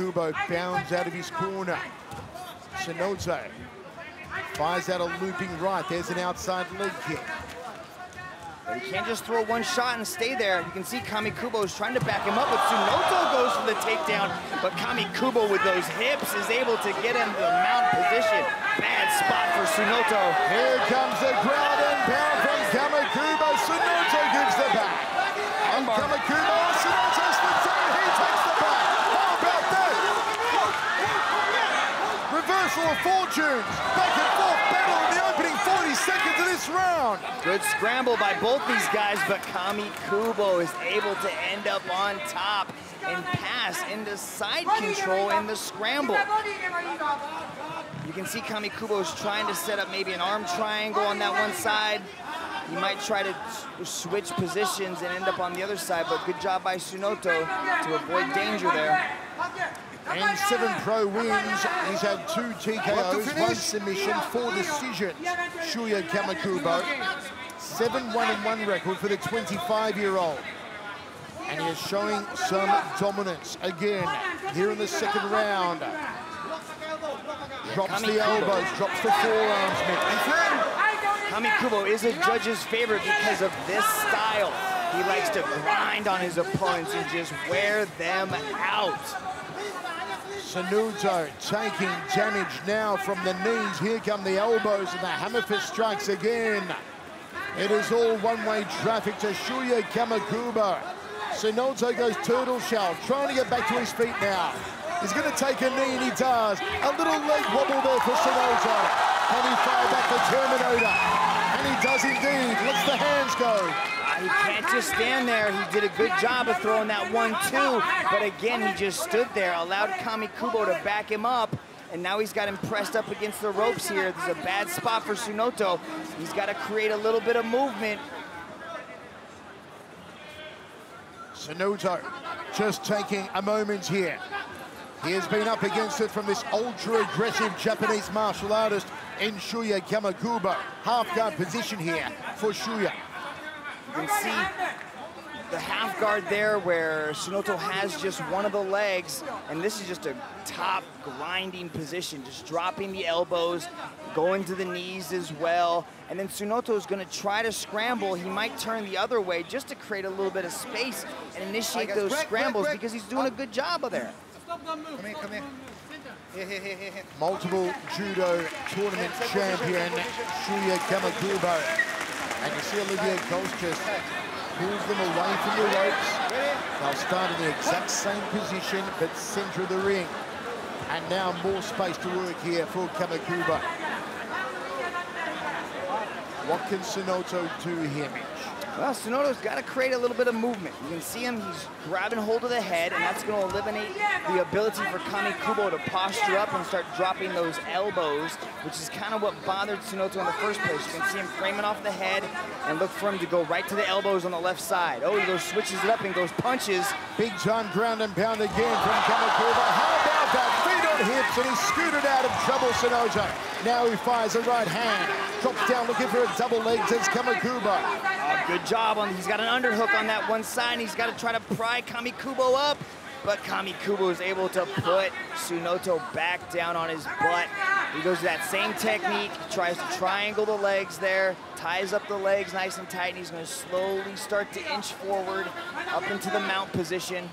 Kubo bounds out of his corner. Sonoto fires out a looping right. There's an outside leg kick. But he can't just throw one shot and stay there. You can see Kubo is trying to back him up, but Sonoto goes for the takedown. But Kubo with those hips is able to get him to the mount position. Bad spot for Sonoto. Here comes the ground and pound from Kubo. Sonoto gives the back. And Kubo, Sonoto slips in. He takes the back. How about that? Reversal of fortunes. Back and forth battle in the opening 40 seconds of this round. Good scramble by both these guys, but Kubo is able to end up on top and pass into side control in the scramble. You can see Kubo is trying to set up maybe an arm triangle on that one side. He might try to switch positions and end up on the other side, but good job by Sonoto to avoid danger there. And 7 pro wins. He's had 2 TKOs, 1 submission, 4 decisions. Shuya Kubo, 7-1-1 record for the 25-year-old. And he is showing some dominance again here in the second round. Drops the elbows, drops the forearms. Kubo is a judge's favorite because of this style. He likes to grind on his opponents and just wear them out. Sonoto taking damage now from the knees. Here come the elbows and the hammer fist strikes again. It is all one-way traffic to Shuya Kubo. Sonoto goes turtle shell, trying to get back to his feet now. He's going to take a knee, and he does. A little leg wobble there for Sonoto. Can he fire back the Terminator? And he does indeed. Lets the hands go. He can't just stand there. He did a good job of throwing that 1-2, but again, he just stood there, allowed Kubo to back him up, and now he's got him pressed up against the ropes here. This is a bad spot for Sonoto. He's got to create a little bit of movement. Sonoto just taking a moment here. He has been up against it from this ultra-aggressive Japanese martial artist in Shuya Kubo. Half-guard position here for Shuya. You can see the half guard there where Sonoto has just one of the legs, and this is just a top grinding position, just dropping the elbows, going to the knees as well. And then Sonoto is going to try to scramble. He might turn the other way just to create a little bit of space and initiate those scrambles because he's doing a good job of there. Come here. Multiple judo tournament champion Shuya Kubo. And you see Olivia Coles just pulls them away from the ropes. They'll start in the exact same position, but center of the ring. And now more space to work here for Kubo. What can Sonoto do here, Mitch? Well, Sonoto's got to create a little bit of movement. You can see him, he's grabbing hold of the head, and that's going to eliminate the ability for Kubo to posture up and start dropping those elbows, which is kind of what bothered Sonoto in the first place. You can see him framing off the head and look for him to go right to the elbows on the left side. Oh, he goes, switches it up and goes punches. Big time ground and pound again from Kubo. How about that? Feet on hips, and he's scooted out of trouble, Sonoto. Now he fires a right hand, drops down looking for a double leg, says Kubo. Good job on, he's got an underhook on that one side, and he's got to try to pry Kubo up, but Kubo is able to put Sonoto back down on his butt. He goes to that same technique, he tries to triangle the legs there, ties up the legs nice and tight, and he's going to slowly start to inch forward up into the mount position.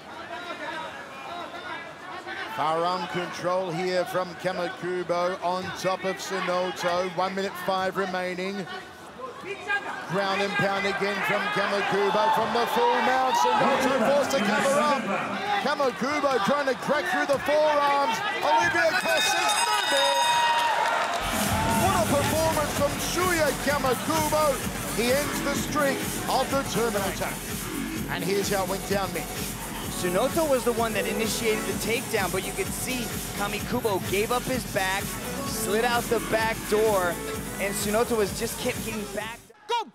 Firearm control here from Kubo on top of Sonoto. 1 minute 5 remaining. Ground and pound again from Kubo from the full mount. Sonoto forced to cover up. Kubo trying to crack through the forearms. Olivia Coles no more. What a performance from Shuya Kubo. He ends the streak of the Terminator. And here's how it went down, Mitch. Sonoto was the one that initiated the takedown, but you could see Kubo gave up his back, slid out the back door, and Sonoto just kept getting back. Go!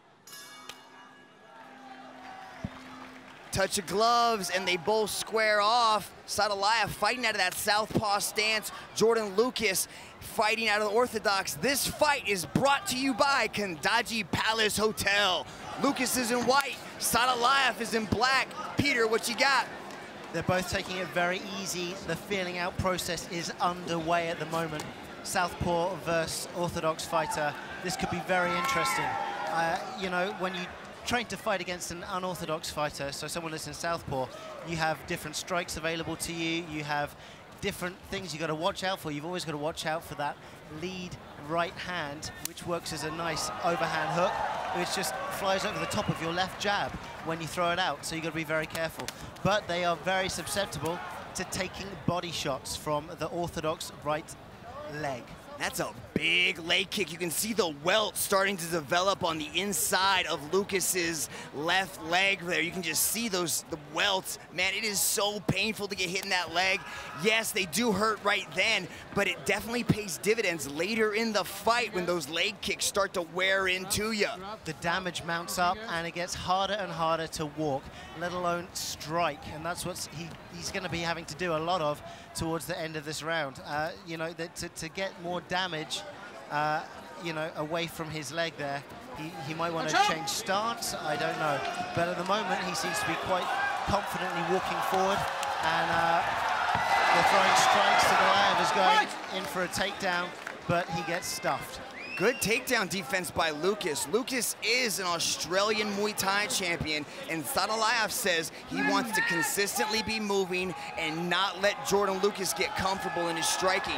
Touch of gloves, and they both square off. Sadalaya fighting out of that southpaw stance. Jordan Lucas fighting out of the orthodox. This fight is brought to you by Kandaji Palace Hotel. Lucas is in white, Sadalayev is in black. Peter, what you got? They're both taking it very easy. The feeling out process is underway at the moment. Southpaw versus orthodox fighter. This could be very interesting. You know, when you train to fight against an unorthodox fighter, so someone that's in southpaw, you have different strikes available to you. You have different things you got to watch out for. You've always got to watch out for that lead right hand, which works as a nice overhand hook, which just flies over the top of your left jab when you throw it out. So you've got to be very careful. But they are very susceptible to taking body shots from the orthodox right leg. That's a big leg kick. You can see the welt starting to develop on the inside of Lucas's left leg there. You can just see the welts. Man, it is so painful to get hit in that leg. Yes, they do hurt right then, but it definitely pays dividends later in the fight when those leg kicks start to wear into you. The damage mounts up and it gets harder and harder to walk, let alone strike. And that's what he's going to be having to do a lot of towards the end of this round. You know, to get more damage, you know, away from his leg there, he might want to change stance, I don't know. But at the moment, he seems to be quite confidently walking forward, and they're throwing strikes. Sadalayev is going in for a takedown, but he gets stuffed. Good takedown defense by Lucas. Lucas is an Australian Muay Thai champion, and Sadalayev says he wants to consistently be moving and not let Jordan Lucas get comfortable in his striking.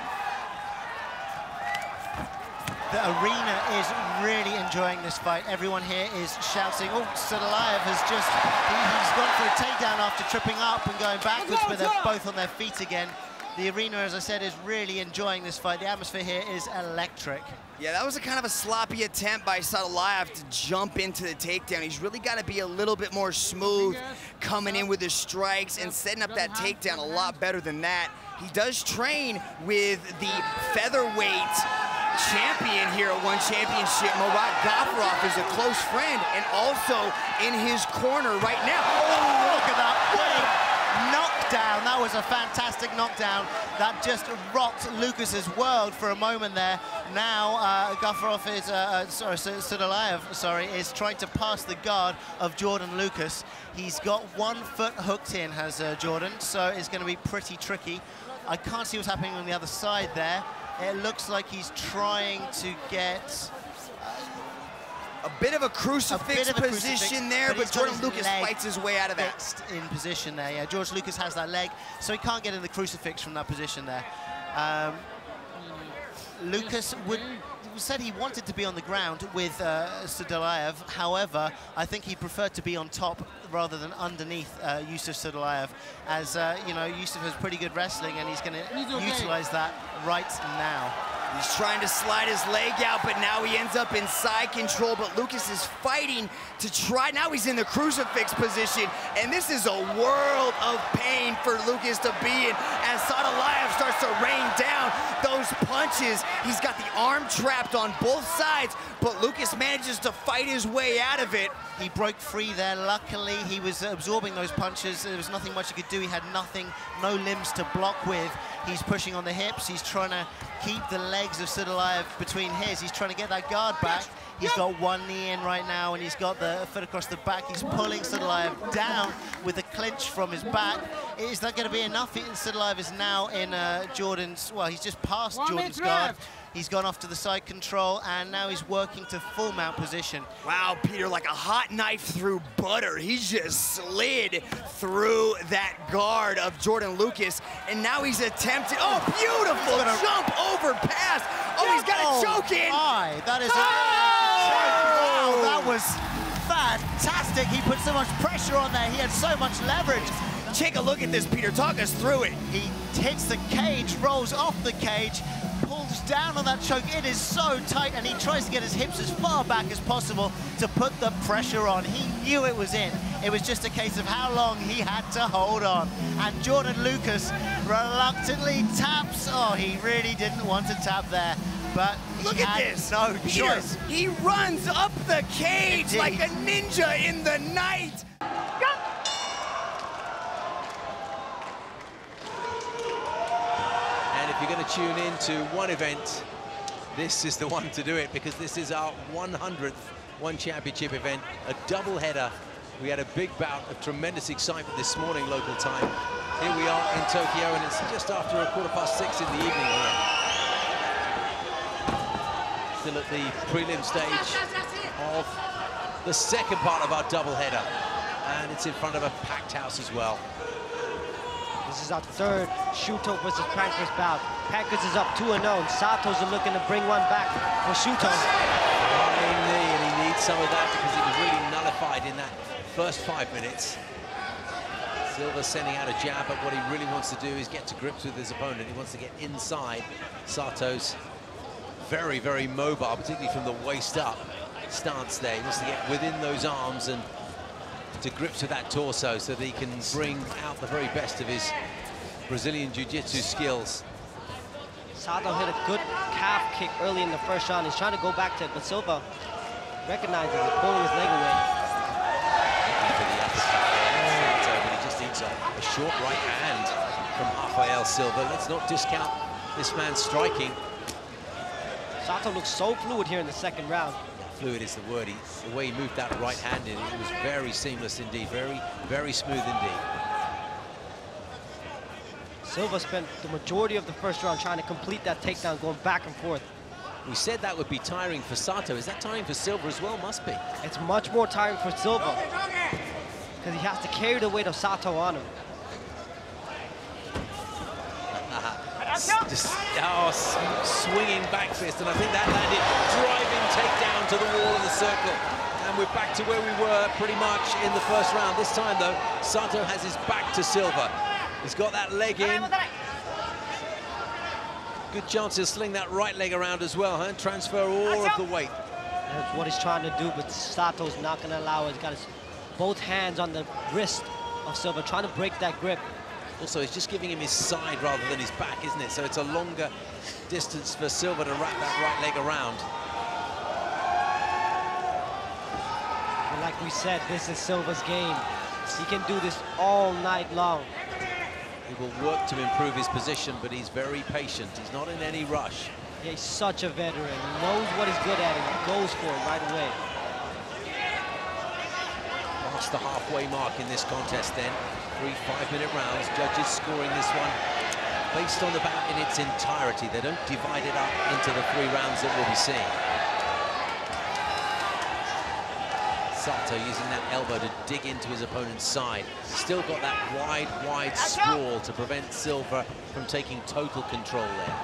The arena is really enjoying this fight. Everyone here is shouting. Oh, Sadalayev has just, he's gone for a takedown after tripping up and going backwards, but they're both on their feet again. The arena, as I said, is really enjoying this fight. The atmosphere here is electric. Yeah, that was a kind of a sloppy attempt by Sadalayev to jump into the takedown. He's really got to be a little bit more smooth coming in with his strikes and setting up that takedown a lot better than that. He does train with the featherweight champion here at One Championship. Murat Gafurov is a close friend and also in his corner right now. Oh, look at that knockdown. That was a fantastic knockdown that just rocked Lucas's world for a moment there. Now Gafurov is, Sadalayev, is trying to pass the guard of Jordan Lucas. He's got 1 foot hooked in, has Jordan, so it's going to be pretty tricky. I can't see what's happening on the other side there. It looks like he's trying to get a bit of a crucifix position there, but Jordan Lucas fights his way out of that. Fixed in position there, yeah. George Lucas has that leg, so he can't get in the crucifix from that position there. Lucas said he wanted to be on the ground with Sadalayev. However, I think he preferred to be on top rather than underneath Yusuf Sadalayev, as you know, Yusuf has pretty good wrestling, and he's going to utilize that right now. He's trying to slide his leg out, but now he ends up in side control, but Lucas is fighting to try. Now he's in the crucifix position, and this is a world of pain for Lucas to be in as Sadalayev starts to rain down those punches. He's got the arm trapped on both sides, but Lucas manages to fight his way out of it. He broke free there. Luckily, he was absorbing those punches. There was nothing much he could do. He had nothing, no limbs to block with. He's pushing on the hips. He's trying to keep the legs of Sadalayev between his. He's trying to get that guard back. He's got one knee in right now, and he's got the foot across the back. He's pulling Sadalayev down with a clinch from his back. Is that going to be enough? Sadalayev is now in Jordan's, well, he's just past Jordan's guard. He's gone off to the side control, and now he's working to full mount position. Wow, Peter, like a hot knife through butter. He just slid through that guard of Jordan Lucas, and now he's attempting, oh, beautiful jump over pass. Oh, he's got a choke in. That is wow, that was fantastic. He put so much pressure on there. He had so much leverage. Take a look at this, Peter. Talk us through it. He hits the cage, rolls off the cage, pulls down on that choke. It is so tight, and he tries to get his hips as far back as possible to put the pressure on. He knew it was in. It was just a case of how long he had to hold on. And Jordan Lucas reluctantly taps. Oh, he really didn't want to tap there, but look at this. No choice. He runs up the cage like a ninja in the night. If you're going to tune in to one event, this is the one to do it, because this is our 100th One Championship event, a double header. We had a big bout of tremendous excitement this morning, local time. Here we are in Tokyo, and it's just after 6:15 in the evening here. Still at the prelim stage of the second part of our doubleheader, and it's in front of a packed house as well. This is our third Shuto versus Pankers bout. Pankers is up 2-0, and Sato's looking to bring one back for Shuto. And he needs some of that because it was really nullified in that first 5 minutes. Silva sending out a jab, but what he really wants to do is get to grips with his opponent. He wants to get inside. Sato's very, very mobile, particularly from the waist up stance there. He wants to get within those arms and to grips with that torso so that he can bring out the very best of his Brazilian Jiu-Jitsu skills. Sato hit a good calf kick early in the first round. He's trying to go back to it, but Silva recognizes it, pulling his leg away. But he just needs a short right hand from Rafael Silva. Let's not discount this man's striking. Sato looks so fluid here in the second round. Fluid is the word. The way he moved that right hand in, it was very seamless indeed, very, very smooth indeed. Silva spent the majority of the first round trying to complete that takedown, going back and forth. We said that would be tiring for Sato. Is that tiring for Silva as well? Must be. It's much more tiring for Silva because he has to carry the weight of Sato on him. Just swinging back fist, and I think that landed driving takedown to the wall of the circle. And we're back to where we were pretty much in the first round. This time, though, Sato has his back to Silva. He's got that leg in. Good chance he'll sling that right leg around as well, huh? Transfer all of the weight. That's what he's trying to do, but Sato's not going to allow it. He's got his both hands on the wrist of Silva, trying to break that grip. Also, he's just giving him his side rather than his back, isn't it? So it's a longer distance for Silva to wrap that right leg around. And like we said, this is Silva's game. He can do this all night long. He will work to improve his position, but he's very patient. He's not in any rush. Yeah, he's such a veteran. He knows what he's good at, and he goes for it right away. Past the halfway mark in this contest then. 3 5-minute rounds. Judges scoring this one based on the bout in its entirety. They don't divide it up into the 3 rounds that we'll be seeing. Sato using that elbow to dig into his opponent's side. Still got that wide sprawl to prevent Silva from taking total control there.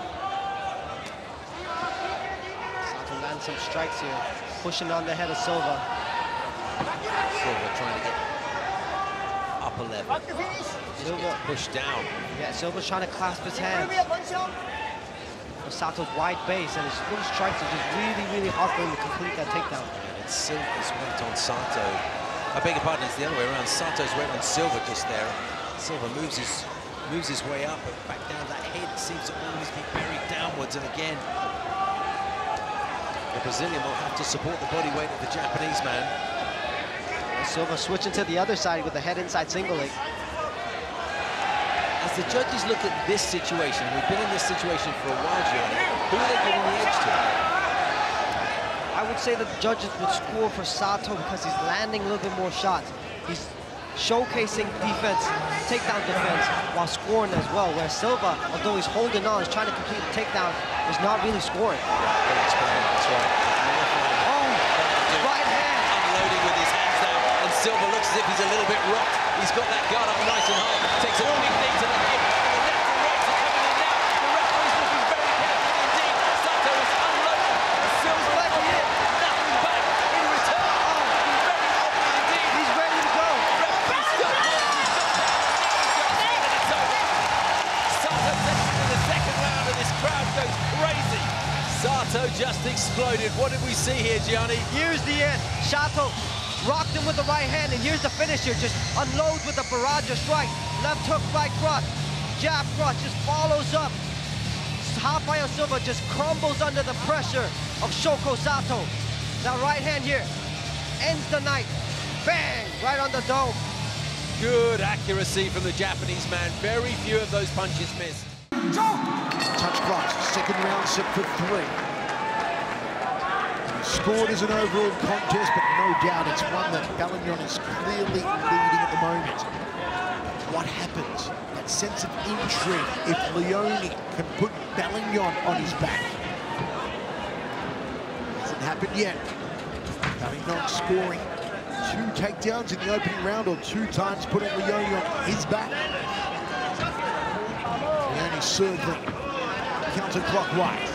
Sato lands some strikes here, pushing on the head of Silva. Silva trying to get upper level. Silva pushed down. Yeah, Silva's trying to clasp his hands. But Sato's wide base and his little strikes are just really hard for him to complete that takedown. It's Silva's weight on Sato. I beg your pardon, it's the other way around. Sato's weight on Silva just there. Silva moves his way up, but back down. That head seems to always be buried downwards, and again, the Brazilian will have to support the body weight of the Japanese man. Silva switching to the other side with the head inside single leg. As the judges look at this situation, we've been in this situation for a while, Gianni, who are they giving the edge to? I would say that the judges would score for Sato because he's landing a little bit more shots. He's showcasing defense, takedown defense, while scoring as well, where Silva, although he's holding on, is trying to complete the takedown, is not really scoring. That's right. Oh, right hand. Unloading with his hands down, and Silva looks as if he's a little bit rocked. He's got that guard up nice and high. Takes a big knee to the head. The left and rights are coming in now. The referee's looking very careful indeed. Sato is unloading. Silva like he hit. Nothing back in return. Oh, he's very happy indeed. He's ready to go. Referee's got it. It's over. Sato takes it to the second round, and this crowd goes crazy. Sato just exploded. What did we see here, Gianni? Here's the end. Sato rocked him with the right hand, and here's the finish here. Just unloads with a barrage of strike. Left hook, right cross. Jab cross, just follows up. Rafael Silva just crumbles under the pressure of Shoko Sato. That right hand here ends the night. Bang! Right on the dome. Good accuracy from the Japanese man. Very few of those punches missed. Touch class, second round set for 3. Scored as an overall contest, but no doubt it's one that Belingon is clearly leading at the moment. what happens, that sense of intrigue, if Leone can put Belingon on his back. Hasn't happened yet. Belingon scoring 2 takedowns in the opening round, or 2 times putting Leone on his back. Leone circling counterclockwise.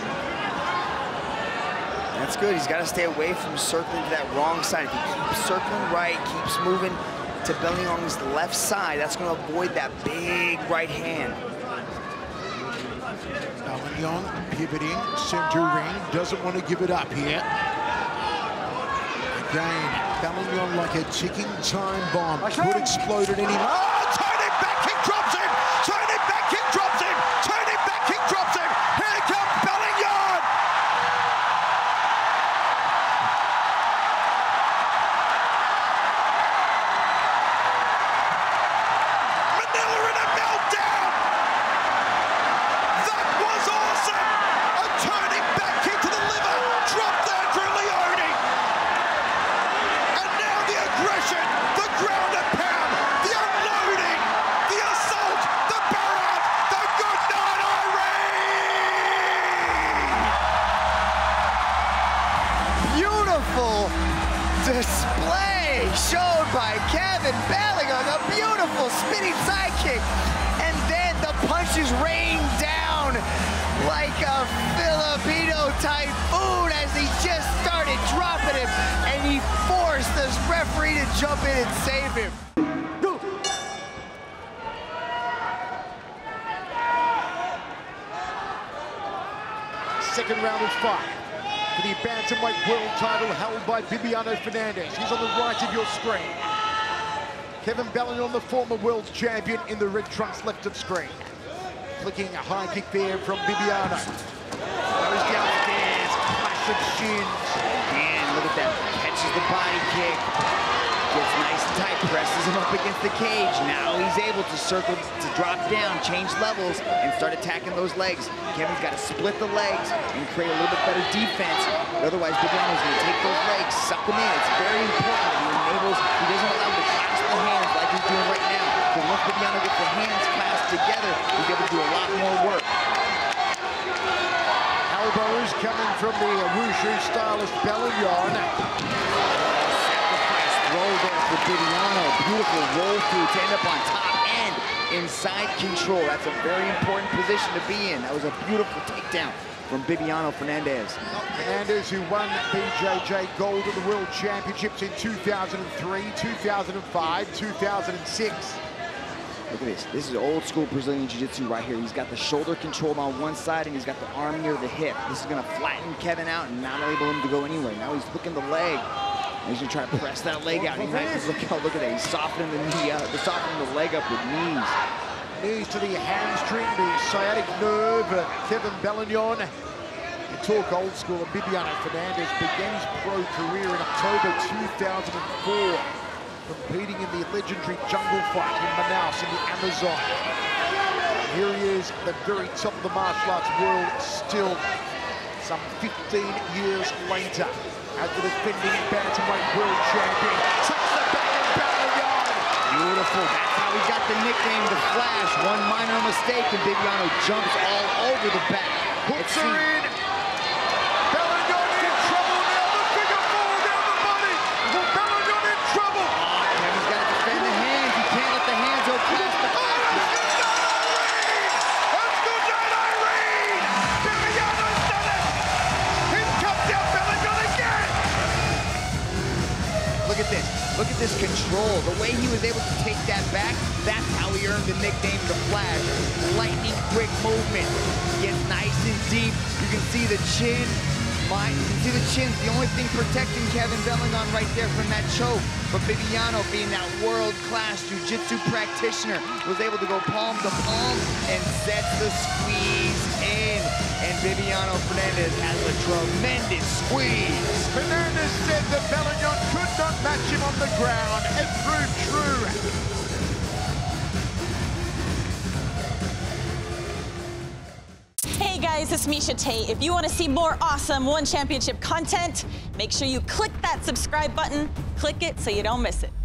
That's good. He's got to stay away from circling to that wrong side. If he keeps circling right, keeps moving to Belingon's left side, that's going to avoid that big right hand. Belingon pivoting, center ring, doesn't want to give it up here. Again, Belingon like a ticking time bomb. Could explode at any moment. Oh, turning back kick drops him! Turning back kick drops him! Turning back kick drops him! Here comes Belingon! Manila in a meltdown! That was awesome! A turning back kick to the liver! Dropped Andrew Leone! And now the aggression, the ground and pound, the unloading, the assault, the barrage, the good night Irene! Beautiful display shown by Kevin Belingon, a beautiful spinning sidekick, and then the punches rain down like a Filipino typhoon as he just started dropping him, and he forced this referee to jump in and save him. Second round of 5 for the Bantamweight world title held by Bibiano Fernandes. He's on the right of your screen. Kevin Belingon, the former world champion, in the red trunks left of screen. Flicking a high kick there from Bibiano. Goes downstairs, clash of shins. And look at that, catches the body kick. Gets nice and tight, presses him up against the cage. Now he's able to circle, to drop down, change levels, and start attacking those legs. Kevin's got to split the legs and create a little bit better defense. But otherwise, Bibiano's going to take those legs, suck them in. It's very important that he doesn't allow him to clasp the hands like he's doing right now. Because once Bibiano gets the hands clasped together, he's able to do a lot more work. Elbows coming from the wushu stylist Belingon. Roll there for Bibiano. Beautiful roll through to end up on top and inside control. That's a very important position to be in. That was a beautiful takedown from Bibiano Fernandes. Fernandes, who won BJJ gold at the World Championships in 2003, 2005, 2006. Look at this. This is old school Brazilian Jiu-Jitsu right here. He's got the shoulder controlled on one side and he's got the arm near the hip. This is going to flatten Kevin out and not enable him to go anywhere. Now he's hooking the leg. He's gonna try to press that leg out. Look at that. He's softening the knee up. He's softening the leg up with knees. Knees to the hamstring, the sciatic nerve. Kevin Belingon. You talk old school. Bibiano Fernandes began his pro career in October 2004, competing in the legendary jungle fight in Manaus in the Amazon. Here he is at the very top of the martial arts world still, some 15 years later. As the defending Bantamweight world champion, takes the back of Belingon. Beautiful. That's how he got the nickname, The Flash. One minor mistake, and Bibiano jumps all over the back. Hooks her in. Belingon in trouble now. The figure four down the body. Belingon in trouble. Kevin's got to defend the hands. He can't let the hands go past the back. That's good night, Irene. Bibiano's done it. He's come down Belingon again. Look at this. Look at this control. The way he was able to take that back, that's how he earned the nickname The Flash. Lightning quick movement. Gets nice and deep. You can see the chin. You can see the chin's the only thing protecting Kevin Belingon right there from that choke. But Bibiano, being that world-class jiu-jitsu practitioner, was able to go palm to palm and set the squeeze in. And Bibiano Fernandes has a tremendous squeeze. Fernandes said that Belingon could not match him on the ground. It proved true. Hey guys, it's Misha Tate. If you want to see more awesome One Championship content, make sure you click that subscribe button. Click it so you don't miss it.